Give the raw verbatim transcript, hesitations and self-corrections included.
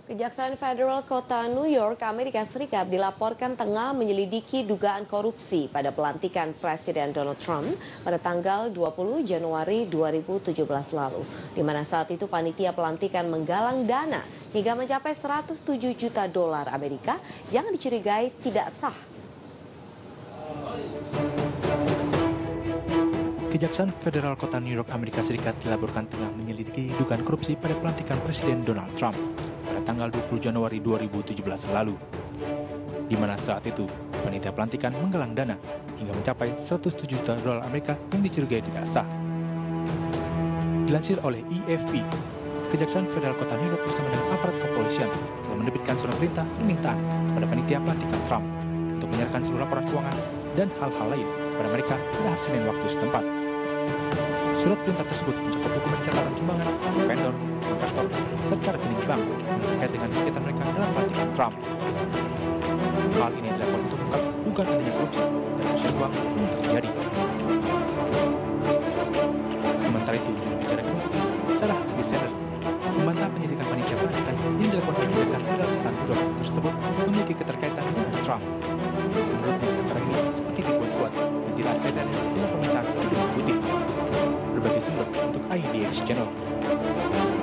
Kejaksaan Federal Kota New York, Amerika Serikat dilaporkan tengah menyelidiki dugaan korupsi pada pelantikan Presiden Donald Trump pada tanggal dua puluh Januari dua ribu tujuh belas lalu, di mana saat itu panitia pelantikan menggalang dana hingga mencapai seratus tujuh juta dolar Amerika yang dicurigai tidak sah. Kejaksaan Federal Kota New York, Amerika Serikat dilaporkan tengah menyelidiki dugaan korupsi pada pelantikan Presiden Donald Trump pada tanggal dua puluh Januari dua ribu tujuh belas lalu, di mana saat itu panitia pelantikan menggalang dana hingga mencapai seratus tujuh juta dolar Amerika yang dicurigai tidak sah. Dilansir oleh E F P, Kejaksaan Federal Kota New York bersama dengan aparat kepolisian telah menerbitkan surat perintah permintaan kepada panitia pelantikan Trump untuk menyerahkan seluruh laporan keuangan dan hal-hal lain pada mereka pada hari Senin waktu setempat. Surat perintah tersebut mencakup dokumen catatan sumbangan, vendor, kontraktor, serta rekening bank yang terkait dengan kegiatan mereka dalam pelantikan Trump. Hal ini dilakukan untuk mengungkap dugaan adanya korupsi dan pencucian uang yang terjadi. Sementara itu, juru bicara Gedung Putih, Sarah Sanders, membantah penyidikan panitia pelantikan yang dilakukan oleh Kejaksaan Federal Kota New York tersebut memiliki keterkaitan dengan Trump. Menurutnya, perkara ini seperti dibuat-buat dan tidak ada kaitannya dengan permintaan Gedung Putih. Berbagi sumber untuk I D X Channel.